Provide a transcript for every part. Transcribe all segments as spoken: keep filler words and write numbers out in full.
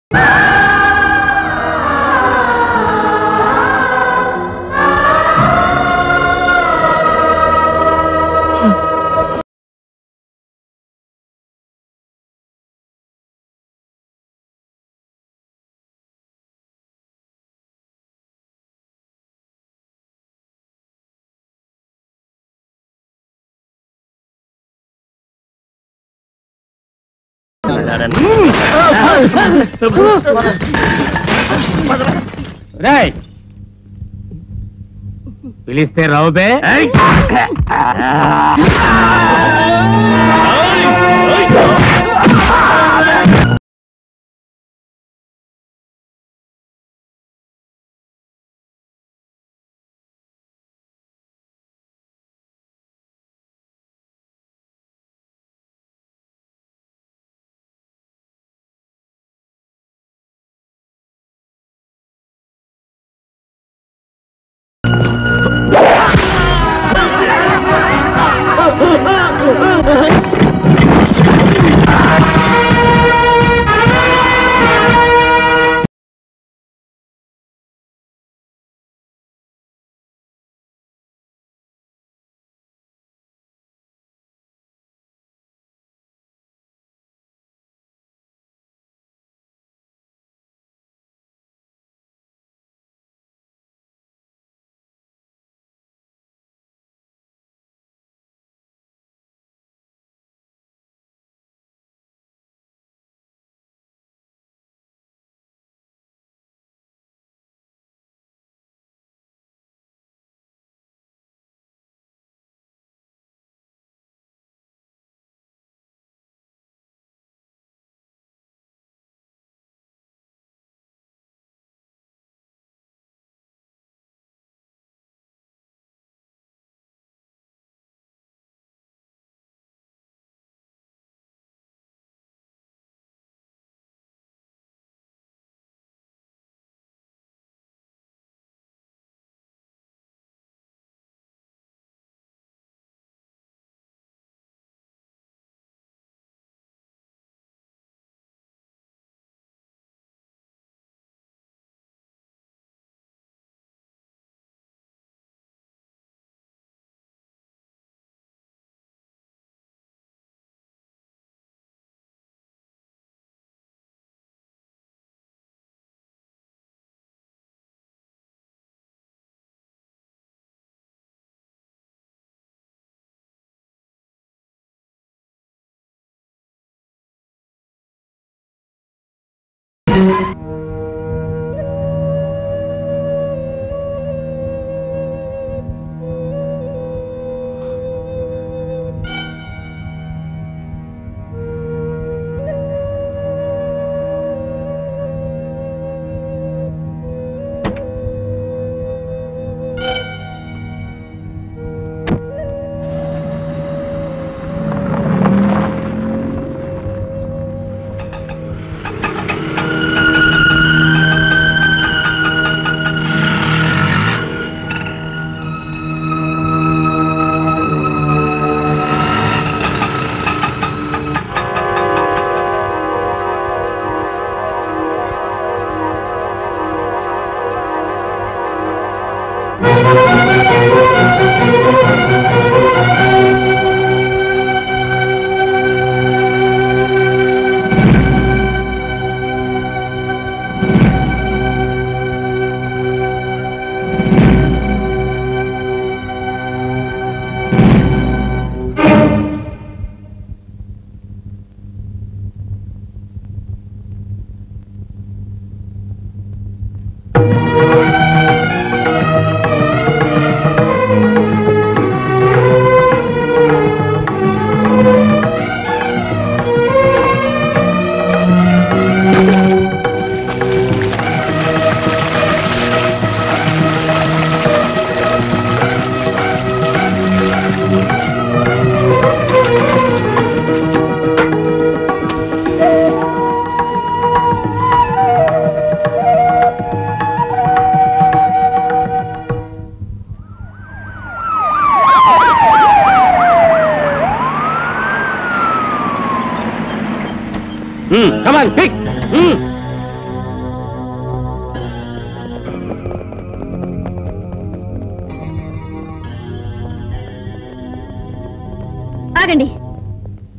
పిలిస్తే రావు బే.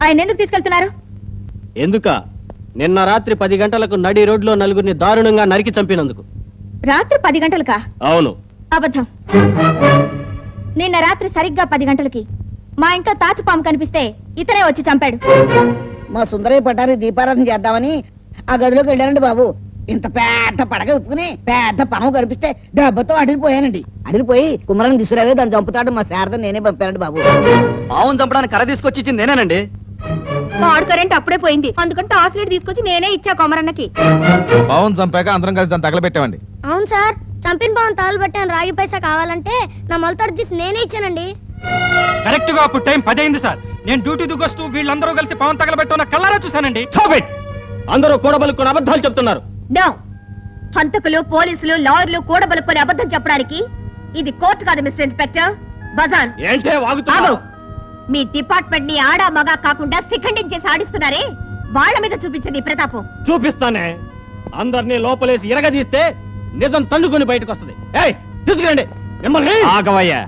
ఆయన ఎందుకు తీసుకెళ్తున్నారు? ఎందుక? నిన్న రాత్రి పది గంటలకు నడి రోడ్లో నలుగురిని దారుణంగా నరికి చంపినందుకు. రాత్రి పది గంటలకా? అవును. అబద్ధం. నిన్న రాత్రి సరిగ్గా పది గంటలకి మా ఇంట్లో తాచుపాము కనిపిస్తే ఇతనే వచ్చి చంపాడు. మా సుందరయ్య పట్టారి దీపారాధన చేద్దామని ఆ గదిలోకి వెళ్ళానండి బాబు. ఇంత పెద్ద పడగ విప్పుకుని పెద్ద పాము కనిపిస్తే దెబ్బతో అడిగిపోయానండి. అడిగిపోయి కుమరాన్ని తీసుకురావే, దాన్ని చంపుతాడు మా శారద నేనే పంపానండి బాబు. పావును చంపడానికి కర్ర తీసుకొచ్చి ఇచ్చింది నేనేనండి. వాడు కరెంట్ అప్పుడే పోయింది, అందుకని టార్చ్ లైట్ తీసుకొచ్చి నేనే ఇచ్చా కొమరన్నకి. పావును చంపాక అందరం కలిసి దాన్ని తగలబెట్టామండి. అవును సార్, చంపిన పావును తగలబెట్టాను. రాగి పైసా కావాలంటే నా మొలతాడు తీసి నేనే ఇచ్చానండి. కరెక్ట్ గా అప్పుడు టైం పది అయింది సార్. నేను డ్యూటీ దిగొస్తూ వీళ్ళందరూ కలిసి పవన్ తగలబెట్టున్న కళ్ళారా చూశానండి. అందరూ కూడబలుకుని అబద్ధాలు చెప్తున్నారు. హంతకులు, పోలీసులు, లాయర్లు కూడబలుకుని అబద్ధం చెప్పడానికి ఇది కోర్టు కాదు మిస్టర్ ఇన్స్పెక్టర్, బజార్. ఏంటే వాగుతున్నావు? మీ డిపార్ట్మెంట్ ని ఆడా మగా కాకుండా సిఖండించేసి ఆడిస్తున్నారే, వాళ్ళ మీద చూపించండి ప్రతాపం. చూపిస్తానే. అందరినీ లోపలేసి ఇరగదీస్తే నిజం తన్నుకొని బయటకు వస్తుంది. ఏయ్, తీసుకురండి మిమ్మల్ని. ఆగవయ్యా.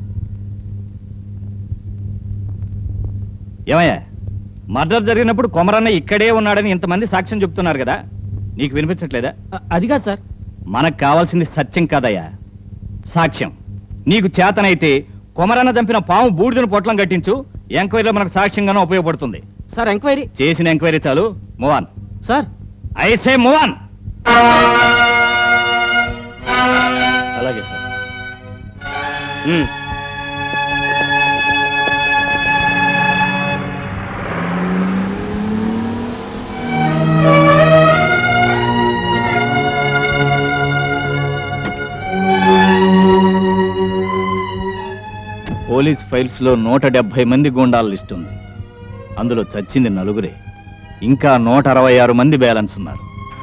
ఏమయ్యా, మర్డర్ జరిగినప్పుడు కొమరన్న ఇక్కడే ఉన్నాడని ఇంతమంది సాక్ష్యం చెప్తున్నారు కదా, నీకు వినిపించట్లేదా? అదిగా సార్, మనకు కావాల్సింది సత్యం కాదయ్యా, సాక్ష్యం. నీకు చేతనైతే కొమరన్న చంపిన పాము బూడిదను పొట్లం కట్టించు, ఎంక్వైరీలో మనకు సాక్ష్యంగానూ ఉపయోగపడుతుంది. సార్ ఎంక్వైరీ చేసిన ఎంక్వైరీ చాలు, మూవాన్. సార్ ఐసే మూవాన్. అలాగే సార్. పోలీస్ ఫైల్స్ లో నూట డెబ్బై మంది గూండాల లిస్ట్ ఉంది. అందులో చచ్చింది నలుగురే, ఇంకా నూట అరవై ఆరు మంది బ్యాలెన్స్ ఉన్నారు.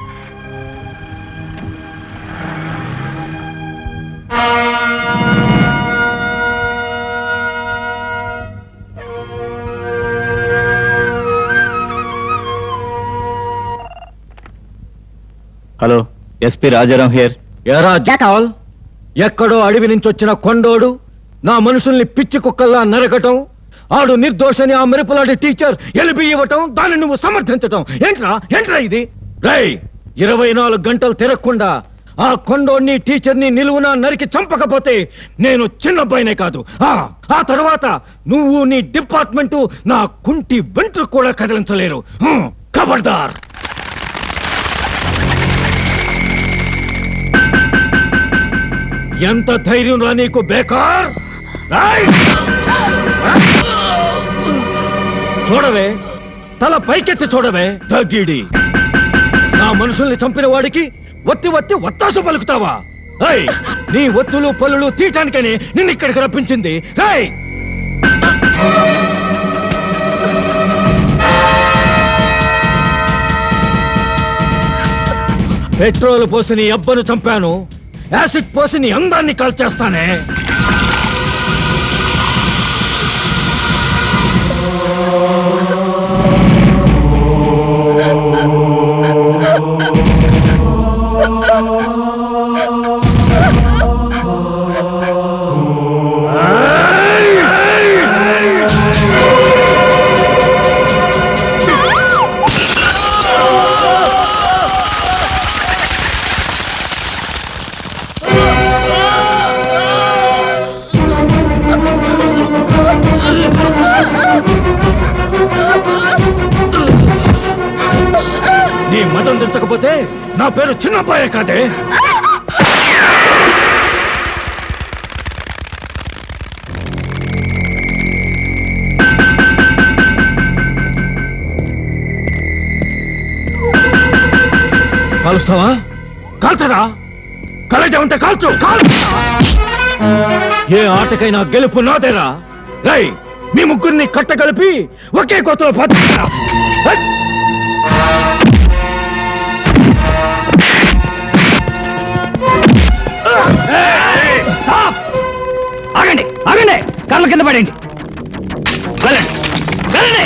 Hello, SP Rajaram here. ఎక్కడో అడవి నుంచి వచ్చిన కొండోడు నా మనుషుల్ని పిచ్చి కుక్కల్లా నరకటం, ఆడు నిర్దోషని ఆ మెరుపులాడి టీచర్ ఎలిపి ఇవ్వటం, దాన్ని నువ్వు సమర్థించటం ఏంట్రా? ఏంట్రా ఇది? రై, ఇరవై నాలుగు గంటలు తిరగకుండా ఆ కొండోడిని టీచర్ని నిలువున నరికి చంపకపోతే నేను చిన్నబ్బాయినే కాదు, ఆ తర్వాత నువ్వు నీ డిపార్ట్మెంటు నా కుంటి వెంట్రు కూడా కదిలించలేరు. ఖబర్దార్. ఎంత ధైర్యం రా నీకు బేకార్? చూడవే, తల పైకెత్తి చూడవే తగ్గిడి. నా మనుషుల్ని చంపిన వాడికి ఒత్తి ఒత్తి ఒత్తాసు పలుకుతావా? నీ ఒత్తులు పలులు తీయటానికని నిన్ను ఇక్కడికి రప్పించింది. పెట్రోల్ పోసి నీ అబ్బను చంపాను, యాసిడ్ పోసి నీ అందాన్ని కాల్చేస్తానే. నీ మతం తెచ్చకపోతే నా పేరు చిన్నబ్బాయే కాదే. కాలుస్తావా? కాల్చరా? కలజ ఉంటే కాల్చు. ఏ ఆటకైనా గెలుపు నాదేరా. రై, మీ ముగ్గురిని కట్టగలిపి ఒకే కోతలో పాతురా. ఆగండి, ఆగండి, కళ్ళ కింద పడండి. వెళ్ళండి, వెళ్ళండి.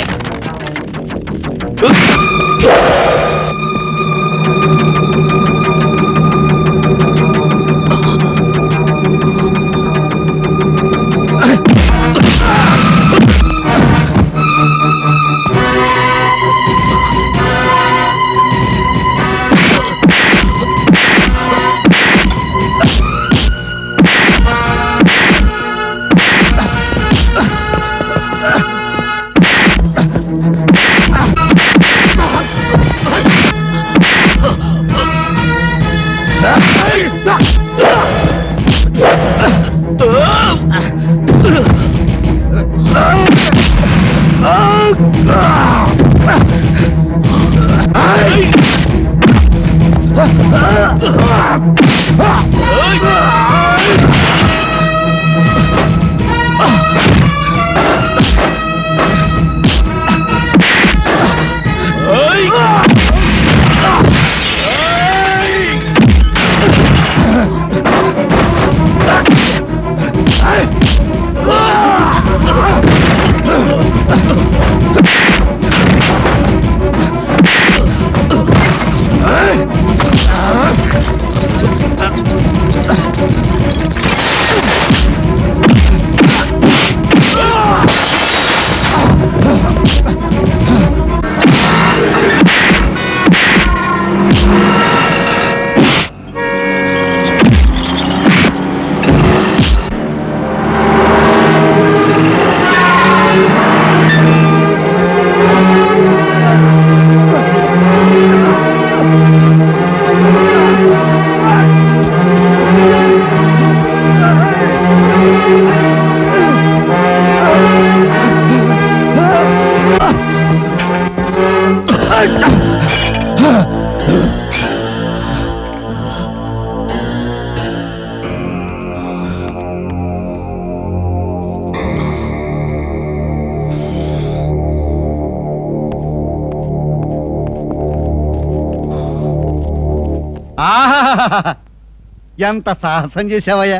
ఎంత సాహసం చేసావయ్యా.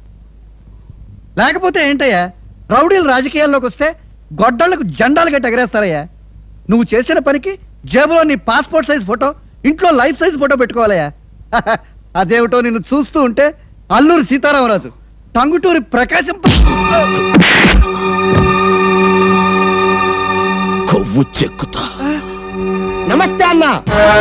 లేకపోతే ఏంటయ్యా, రౌడీలు రాజకీయాల్లోకి వస్తే గొడ్డళ్లకు జెండాలు గట్టి ఎగరేస్తారయ్యా. నువ్వు చేసిన పనికి జేబులో నీ పాస్పోర్ట్ సైజ్ ఫోటో, ఇంట్లో లైఫ్ సైజ్ ఫోటో పెట్టుకోవాలయ్యా. అదేమిటో నిన్ను చూస్తూ ఉంటే అల్లూరి సీతారామరాజు, టంగుటూరి ప్రకాశం కొవ్వు చెక్కుతా. నమస్తే అన్నా.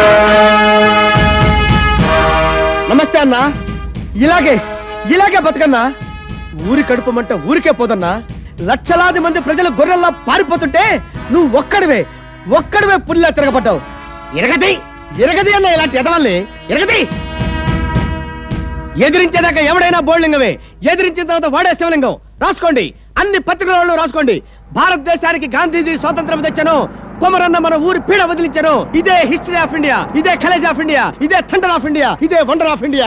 నమస్తే అన్నా. ఇలాగే ఇలాగే బతుకన్నా. ఊరి కడుపమంటే ఊరికే పోదన్నా. లక్షలాది మంది ప్రజలు గొర్రెల్లా పారిపోతుంటే నువ్వు ఒక్కడివే ఒక్కడివే పుల్లా తిరగబడ్డావు. ఎరగది ఎరగది అన్న ఇలాంటి ఎదవల్ని ఎరగది. ఎదిరించేదాకా ఎవడైనా బోర్లింగమే, ఎదిరించిన తర్వాత వాడే శివలింగం. రాసుకోండి, అన్ని పత్రికలలో రాసుకోండి. భారతదేశానికి గాంధీజీ స్వాతంత్రం తెచ్చాను, కొమరన్న మన ఊరి పీడ వదిలించాను. ఇదే హిస్టరీ ఆఫ్ ఇండియా, ఇదే కలేజ్ ఆఫ్ ఇండియా, ఇదే థండర్ ఆఫ్ ఇండియా, ఇదే వండర్ ఆఫ్ ఇండియా.